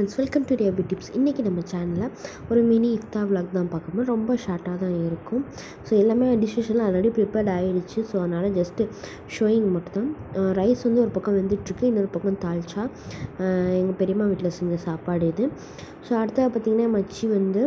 Friends, welcome to dear tips. இன்றைக்கி நம்ம சேனலில் ஒரு மினி இஃப்தார் விளாக் தான் பார்க்கும்போது ரொம்ப ஷார்ட்டாக தான் இருக்கும். ஸோ எல்லாமே டிஷ்ஷஸ்லாம் ஆல்ரெடி ப்ரிப்பேர்ட் ஆகிடுச்சு. ஸோ அதனால் ஜஸ்ட்டு ஷோயிங் மட்டும் தான். ரைஸ் வந்து ஒரு பக்கம் வெந்துட்டுருக்கு, இன்னொரு பக்கம் தால்ச்சா எங்கள் பெரியம்மா வீட்டில் செஞ்ச சாப்பாடு இது. ஸோ அடுத்தது பார்த்திங்கன்னா மச்சி வந்து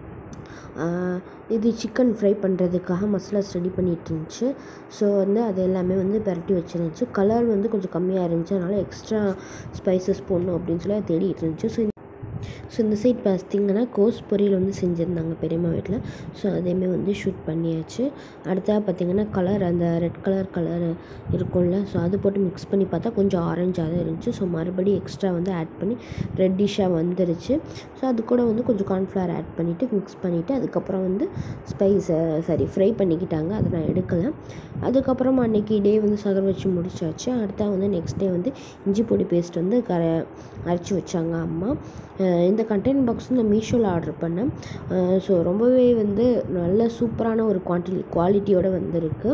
இது சிக்கன் ஃப்ரை பண்ணுறதுக்காக மசாலாஸ் ரெடி பண்ணிகிட்டு இருந்துச்சு. ஸோ வந்து அது எல்லாமே வந்து பரட்டி வச்சுருந்துச்சு. கலர் வந்து கொஞ்சம் கம்மியாக இருந்துச்சு, அதனால் எக்ஸ்ட்ரா ஸ்பைசஸ் போடணும் அப்படின்னு சொல்லி அது தேடிட்டு இருந்துச்சு. ஸோ இந்த சைட் பார்த்திங்கன்னா கோஸ் பொரியல் வந்து செஞ்சுருந்தாங்க பெரியம்மா வீட்டில். ஸோ அதையுமே வந்து ஷூட் பண்ணியாச்சு. அடுத்ததாக பார்த்திங்கன்னா கலர், அந்த ரெட் கலர் இருக்கும்ல, ஸோ அது போட்டு மிக்ஸ் பண்ணி பார்த்தா கொஞ்சம் ஆரஞ்சாக தான் இருந்துச்சு. ஸோ மறுபடியும் எக்ஸ்ட்ரா வந்து ஆட் பண்ணி ரெட்டிஷாக வந்துருச்சு. ஸோ அது கூட வந்து கொஞ்சம் கார்ன்ஃப்ளவர் ஆட் பண்ணிவிட்டு மிக்ஸ் பண்ணிவிட்டு அதுக்கப்புறம் வந்து ஃப்ரை பண்ணிக்கிட்டாங்க. அதை நான் எடுக்கலை. அதுக்கப்புறமா அன்றைக்கி டே வந்து சகர் வச்சு முடிச்சாச்சு. அடுத்தா வந்து நெக்ஸ்ட் டே வந்து இஞ்சி பொடி பேஸ்ட் வந்து அரைச்சி வச்சாங்க அம்மா. இந்த கண்டெய்னர் பாக்ஸ் நான் மீஷோவில் ஆர்டர் பண்ணேன். ஸோ ரொம்பவே வந்து நல்ல சூப்பரான ஒரு குவாலிட்டியோடு வந்திருக்கு.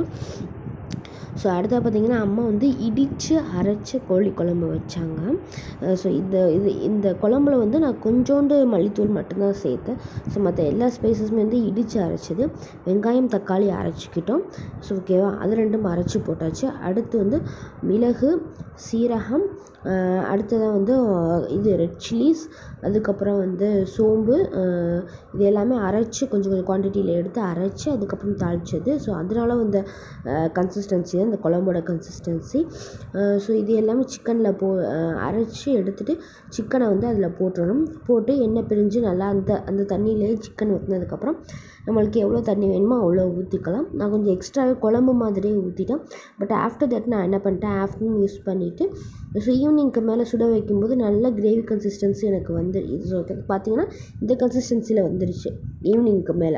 ஸோ அடுத்தது பார்த்திங்கன்னா அம்மா வந்து இடித்து அரைச்ச கோழி குழம்பு வச்சாங்க. ஸோ இந்த குழம்புல வந்து நான் கொஞ்சோண்டு மல்லித்தூள் மட்டும்தான் சேர்த்தேன். ஸோ மற்ற எல்லா ஸ்பைசஸுமே வந்து இடித்து அரைச்சது. வெங்காயம் தக்காளி அரைச்சிக்கிட்டோம். ஸோ ஓகேவா, அது ரெண்டும் அரைச்சி போட்டாச்சு. அடுத்து வந்து மிளகு, சீரகம், அடுத்ததாக வந்து இது ரெட் சில்லிஸ், அதுக்கப்புறம் வந்து சோம்பு, இது எல்லாமே அரைச்சி கொஞ்சம் குவான்டிட்டியில் எடுத்து அரைச்சி அதுக்கப்புறம் தாளித்தது. ஸோ அதனால இந்த கன்சிஸ்டன்சி தான் இந்த குழம்போட கன்சிஸ்டன்சி. ஸோ இது எல்லாமே சிக்கனில் அரைச்சி எடுத்துகிட்டு சிக்கனை வந்து அதில் போட்டு எண்ணெய் பிரிஞ்சு நல்லா அந்த தண்ணியிலேயே சிக்கன் ஊற்றினதுக்கப்புறம் நம்மளுக்கு எவ்வளோ தண்ணி வேணுமோ அவ்வளோ ஊற்றிக்கலாம். நான் கொஞ்சம் எக்ஸ்ட்ராவே குழம்பு மாதிரியே ஊற்றிட்டேன். பட் ஆஃப்டர் தட் நான் என்ன பண்ணிட்டேன், ஆஃப்டர்நூன் யூஸ் பண்ணிவிட்டு ஸோ ஈவினிங்க்கு மேலே சுட வைக்கும்போது நல்ல கிரேவி கன்சிஸ்டன்சி எனக்கு வந்து இது பார்த்திங்கன்னா இந்த கன்சிஸ்டன்சியில் வந்துருச்சு ஈவினிங்க்கு மேலே.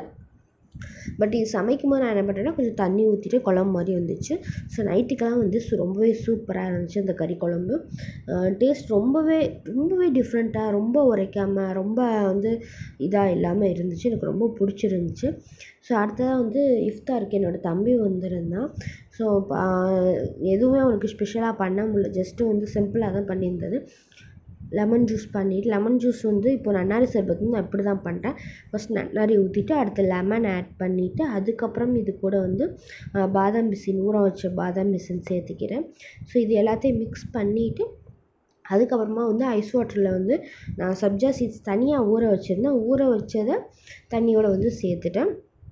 பட் இது சமைக்கும் போது நான் என்ன பண்ணுறேன்னா கொஞ்சம் தண்ணி ஊற்றிட்டு குழம்பு மாதிரி வந்துச்சு. ஸோ நைட்டுக்கெல்லாம் வந்து ரொம்பவே சூப்பராக இருந்துச்சு அந்த கறி குழம்பு. டேஸ்ட் ரொம்பவே டிஃப்ரெண்ட்டாக, ரொம்ப உரைக்காமல், ரொம்ப வந்து இதாக இல்லாமல் இருந்துச்சு. எனக்கு ரொம்ப பிடிச்சிருந்துச்சு. ஸோ அடுத்ததாக வந்து இஃப்தாருக்கு என்னோடய தம்பி வந்திருந்தான். ஸோ எதுவுமே அவனுக்கு ஸ்பெஷலாக பண்ண முடியல, ஜஸ்ட்டு வந்து சிம்பிளாக தான் பண்ணியிருந்தது. லெமன் ஜூஸ் வந்து இப்போ நன்னாரி சர்பத் வந்து நான் இப்படி தான் பண்ணிட்டேன். ஃபஸ்ட் நன்னாரி ஊற்றிட்டு அடுத்து லெமன் ஆட் பண்ணிவிட்டு அதுக்கப்புறம் இது கூட வந்து பாதாம் பிசின், ஊற வச்ச பாதாம் பிசின் சேர்த்துக்கிறேன். ஸோ இது எல்லாத்தையும் மிக்ஸ் பண்ணிவிட்டு அதுக்கப்புறமா வந்து ஐஸ் வாட்டரில் வந்து நான் சப்ஜா சீட்ஸ் தனியாக ஊற வச்சுருந்தேன். ஊற வச்சதை தண்ணியோடு வந்து சேர்த்துட்டேன்.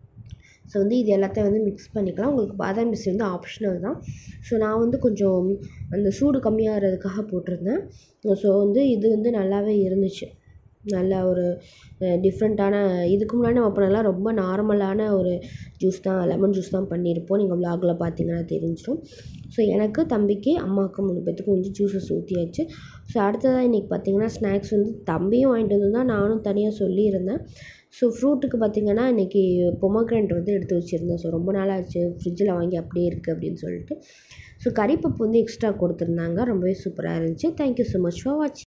ஸோ வந்து இது எல்லாத்தையும் வந்து மிக்ஸ் பண்ணிக்கலாம். உங்களுக்கு பாதாம் பிசின் வந்து ஆப்ஷனல் தான். ஸோ நான் வந்து கொஞ்சம் அந்த சூடு கம்மியாகிறதுக்காக போட்டிருந்தேன். ஸோ வந்து இது வந்து நல்லாவே இருந்துச்சு. நல்ல ஒரு டிஃப்ரெண்ட்டான, இதுக்கு முன்னாடி நம்ம பண்ணலாம் ரொம்ப நார்மலான ஒரு ஜூஸ் தான், லெமன் ஜூஸ் தான் பண்ணியிருப்போம். நீங்கள் விலாகில் பார்த்தீங்கன்னா தெரிஞ்சிடும். ஸோ எனக்கு, தம்பிக்கு, அம்மாவுக்கு 3 பேத்துக்கும் வந்து ஜூஸஸ் ஊற்றியாச்சு. ஸோ அடுத்ததாக இன்றைக்கி பார்த்திங்கன்னா ஸ்நாக்ஸ் வந்து தம்பியும் வாங்கிட்டு வந்து தான் நானும் தனியாக சொல்லியிருந்தேன். ஸோ ஃப்ரூட்டுக்கு பார்த்திங்கன்னா இன்றைக்கி பொமோக்ரானேட் வந்து எடுத்து வச்சுருந்தேன். ஸோ ரொம்ப நாள் ஆச்சு, ஃப்ரிட்ஜில் வாங்கி அப்படியே இருக்குது அப்படின்னு சொல்லிட்டு. ஸோ கறிப்பப்பு வந்து எக்ஸ்ட்ரா கொடுத்துருந்தாங்க. ரொம்பவே சூப்பராக இருந்துச்சு. தேங்க்யூ ஸோ மச் ஃபார் வாட்சிங்.